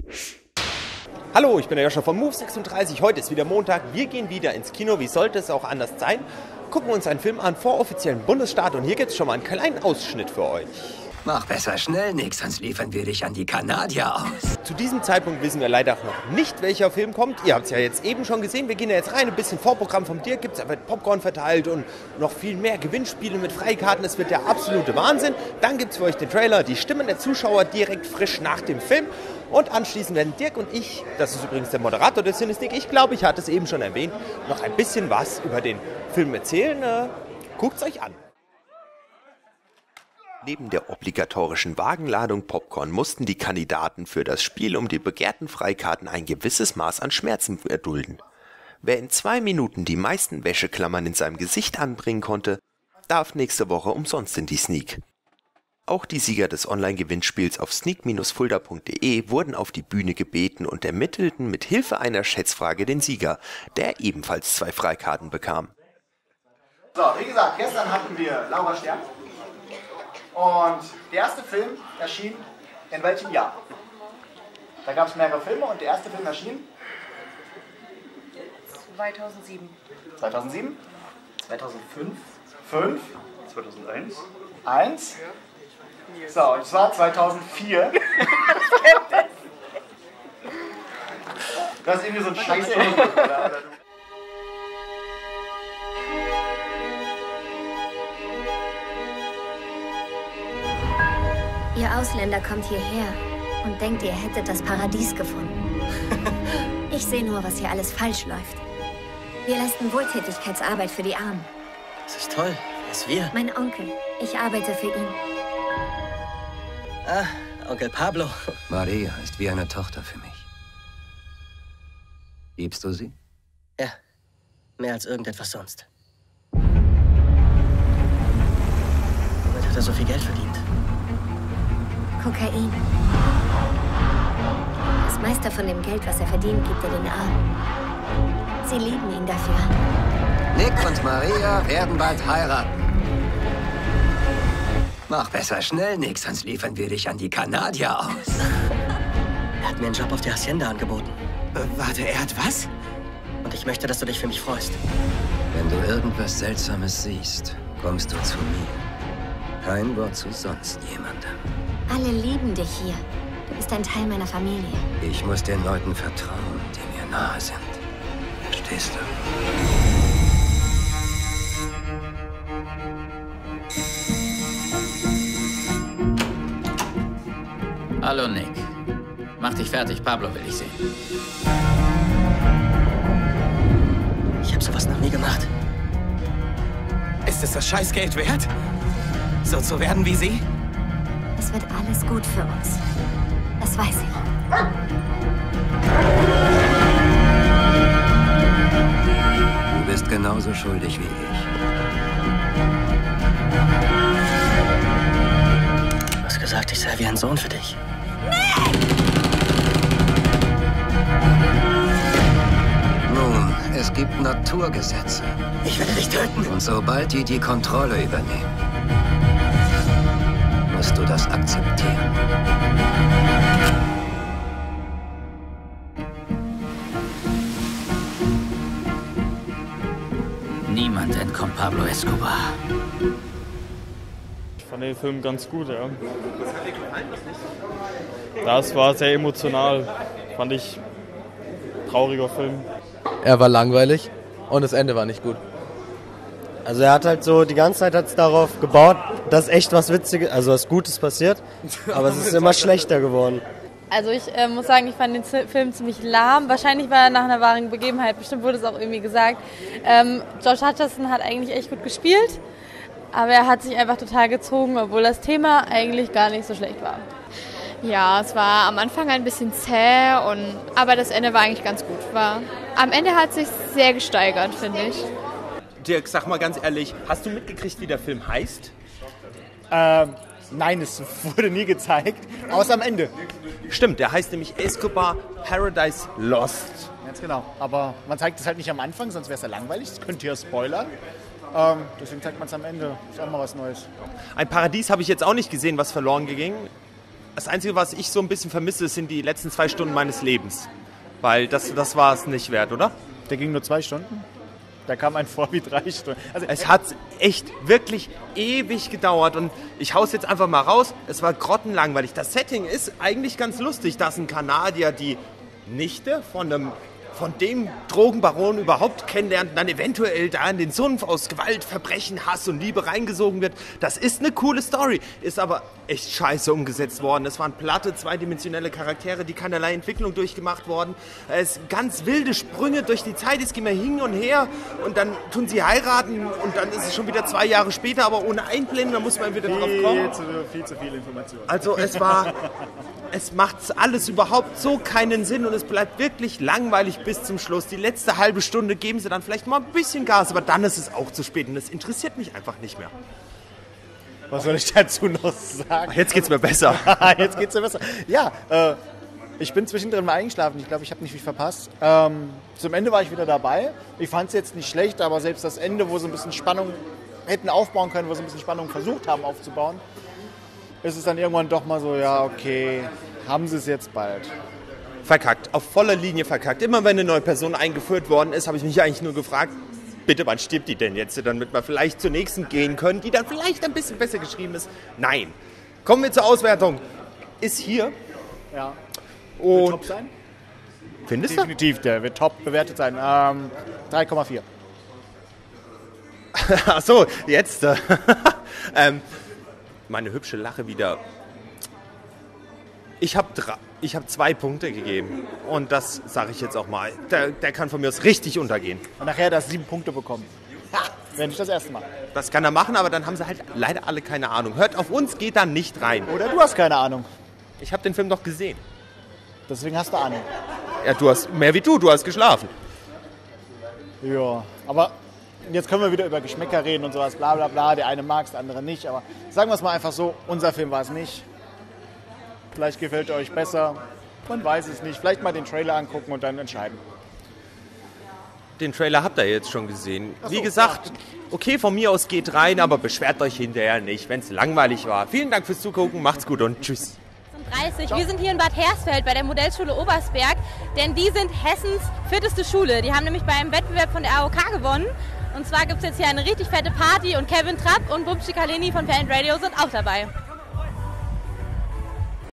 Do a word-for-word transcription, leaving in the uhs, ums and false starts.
Hallo, ich bin der Joscha von Move sechsunddreißig. Heute ist wieder Montag. Wir gehen wieder ins Kino. Wie sollte es auch anders sein? Gucken uns einen Film an vor offiziellen Bundesstart. Und hier gibt es schon mal einen kleinen Ausschnitt für euch. Mach besser schnell nix, sonst liefern wir dich an die Kanadier aus. Zu diesem Zeitpunkt wissen wir leider noch nicht, welcher Film kommt. Ihr habt es ja jetzt eben schon gesehen. Wir gehen ja jetzt rein. Ein bisschen Vorprogramm vom Dirk gibt es. Da wird Popcorn verteilt und noch viel mehr Gewinnspiele mit Freikarten. Das wird der absolute Wahnsinn. Dann gibt es für euch den Trailer, die Stimmen der Zuschauer direkt frisch nach dem Film. Und anschließend werden Dirk und ich, das ist übrigens der Moderator des Cinesneak, ich glaube, ich hatte es eben schon erwähnt, noch ein bisschen was über den Film erzählen. Äh, Guckt es euch an. Neben der obligatorischen Wagenladung Popcorn mussten die Kandidaten für das Spiel um die begehrten Freikarten ein gewisses Maß an Schmerzen erdulden. Wer in zwei Minuten die meisten Wäscheklammern in seinem Gesicht anbringen konnte, darf nächste Woche umsonst in die Sneak. Auch die Sieger des Online-Gewinnspiels auf sneak Bindestrich fulda Punkt de wurden auf die Bühne gebeten und ermittelten mit Hilfe einer Schätzfrage den Sieger, der ebenfalls zwei Freikarten bekam. So, wie gesagt, gestern hatten wir Laura Stern. Und der erste Film erschien in welchem Jahr? Da gab es mehrere Filme und der erste Film erschien? zweitausendsieben. zweitausendsieben? zweitausendfünf. fünf? zweitausendeins. eins? So, und zwar zweitausendvier. Das ist irgendwie so ein Scheiß. Ihr Ausländer kommt hierher und denkt, ihr hättet das Paradies gefunden. Ich sehe nur, was hier alles falsch läuft. Wir leisten Wohltätigkeitsarbeit für die Armen. Das ist toll. Wer ist wir? Mein Onkel. Ich arbeite für ihn. Ah, Onkel Pablo. Maria ist wie eine Tochter für mich. Liebst du sie? Ja, mehr als irgendetwas sonst. Womit hat er so viel Geld verdient? Kokain. Das meiste von dem Geld, was er verdient, gibt er den Armen. Sie lieben ihn dafür. Nick und Maria werden bald heiraten. Mach besser schnell nix, sonst liefern wir dich an die Kanadier aus. Er hat mir einen Job auf der Hacienda angeboten. Äh, warte, er hat was? Und ich möchte, dass du dich für mich freust. Wenn du irgendwas Seltsames siehst, kommst du zu mir. Kein Wort zu sonst jemandem. Alle lieben dich hier. Du bist ein Teil meiner Familie. Ich muss den Leuten vertrauen, die mir nahe sind. Verstehst du? Hallo, Nick. Mach dich fertig, Pablo will ich sehen. Ich habe sowas noch nie gemacht. Ist es das Scheißgeld wert? So zu werden wie sie? Es wird alles gut für uns. Das weiß ich. Du bist genauso schuldig wie ich. Du hast gesagt, ich sei wie ein Sohn für dich. Nun, es gibt Naturgesetze. Ich werde dich töten. Und sobald die die Kontrolle übernehmen, musst du das akzeptieren. Niemand entkommt Pablo Escobar. Ich fand den Film ganz gut, ja. Das war sehr emotional. Fand ich trauriger Film. Er war langweilig und das Ende war nicht gut. Also er hat halt so, die ganze Zeit hat es darauf gebaut, dass echt was Witziges, also was Gutes passiert, aber es ist immer schlechter geworden. Also ich äh, muss sagen, ich fand den Z- Film ziemlich lahm. Wahrscheinlich war er nach einer wahren Begebenheit. Bestimmt wurde es auch irgendwie gesagt. Ähm, Josh Hutcherson hat eigentlich echt gut gespielt, aber er hat sich einfach total gezogen, obwohl das Thema eigentlich gar nicht so schlecht war. Ja, es war am Anfang ein bisschen zäh, und, aber das Ende war eigentlich ganz gut. War, am Ende hat es sich sehr gesteigert, finde ich. Dirk, sag mal ganz ehrlich, hast du mitgekriegt, wie der Film heißt? Ähm, nein, es wurde nie gezeigt, außer am Ende. Stimmt, der heißt nämlich Escobar Paradise Lost. Ganz genau, aber man zeigt es halt nicht am Anfang, sonst wäre es ja langweilig, das könnte ja spoilern. Ähm, deswegen zeigt man es am Ende, ist auch mal was Neues. Ein Paradies habe ich jetzt auch nicht gesehen, was verloren ging. das Einzige, was ich so ein bisschen vermisse, sind die letzten zwei Stunden meines Lebens. Weil das, das war es nicht wert, oder? Der ging nur zwei Stunden? Da kam ein vor wie drei Stunden. Also es hat echt wirklich ewig gedauert und ich hau's jetzt einfach mal raus. Es war grottenlangweilig. Das Setting ist eigentlich ganz lustig, dass ein Kanadier die Nichte von einem von dem Drogenbaron überhaupt kennenlernt und dann eventuell da in den Sumpf aus Gewalt, Verbrechen, Hass und Liebe reingesogen wird. Das ist eine coole Story, ist aber echt scheiße umgesetzt worden. Es waren platte, zweidimensionelle Charaktere, die keinerlei Entwicklung durchgemacht worden. Es sind ganz wilde Sprünge durch die Zeit, es ging mal hin und her und dann tun sie heiraten und dann ist es schon wieder zwei Jahre später, aber ohne Einblenden, da muss man wieder drauf kommen. Viel zu, viel zu viel Information. Also es war... Es macht alles überhaupt so keinen Sinn und es bleibt wirklich langweilig bis zum Schluss. Die letzte halbe Stunde geben sie dann vielleicht mal ein bisschen Gas, aber dann ist es auch zu spät und es interessiert mich einfach nicht mehr. Was soll ich dazu noch sagen? Jetzt geht's mir besser. Jetzt geht's mir besser. Ja, äh, ich bin zwischendrin mal eingeschlafen. Ich glaube, ich habe nicht viel verpasst. Ähm, zum Ende war ich wieder dabei. Ich fand es jetzt nicht schlecht, aber selbst das Ende, wo sie ein bisschen Spannung hätten aufbauen können, wo sie ein bisschen Spannung versucht haben aufzubauen, ist es dann irgendwann doch mal so, ja, okay, haben sie es jetzt bald. Verkackt, auf voller Linie verkackt. Immer wenn eine neue Person eingeführt worden ist, habe ich mich eigentlich nur gefragt, bitte, wann stirbt die denn jetzt, damit wir vielleicht zur nächsten gehen können, die dann vielleicht ein bisschen besser geschrieben ist. Nein. Kommen wir zur Auswertung. Ist hier. Ja. Und wird top sein? Findest du? Definitiv, der wird top bewertet sein. Ähm, drei Komma vier. Ach so, jetzt. Äh, ähm, meine hübsche Lache wieder. Ich habe ich hab zwei Punkte gegeben und das sage ich jetzt auch mal. Der, der kann von mir aus richtig untergehen. Und nachher hat er sieben Punkte bekommen. Ha, wäre nicht das erste Mal. Das kann er machen, aber dann haben sie halt leider alle keine Ahnung. Hört auf uns, geht da nicht rein. Oder du hast keine Ahnung. Ich habe den Film doch gesehen. Deswegen hast du Ahnung. Ja, du hast mehr wie du, du hast geschlafen. Ja, aber jetzt können wir wieder über Geschmäcker reden und sowas, bla bla bla. Der eine mag es, der andere nicht. Aber sagen wir es mal einfach so, unser Film war es nicht. Vielleicht gefällt er euch besser. Man weiß es nicht. Vielleicht mal den Trailer angucken und dann entscheiden. Den Trailer habt ihr jetzt schon gesehen. Ach so, wie gesagt, okay, von mir aus geht rein, aber beschwert euch hinterher nicht, wenn es langweilig war. Vielen Dank fürs Zugucken, macht's gut und tschüss. dreißig. Wir sind hier in Bad Hersfeld bei der Modellschule Obersberg, denn die sind Hessens vierteste Schule. Die haben nämlich bei einem Wettbewerb von der A O K gewonnen. Und zwar gibt es jetzt hier eine richtig fette Party und Kevin Trapp und Bubschi Kaleni von Fan Radio sind auch dabei.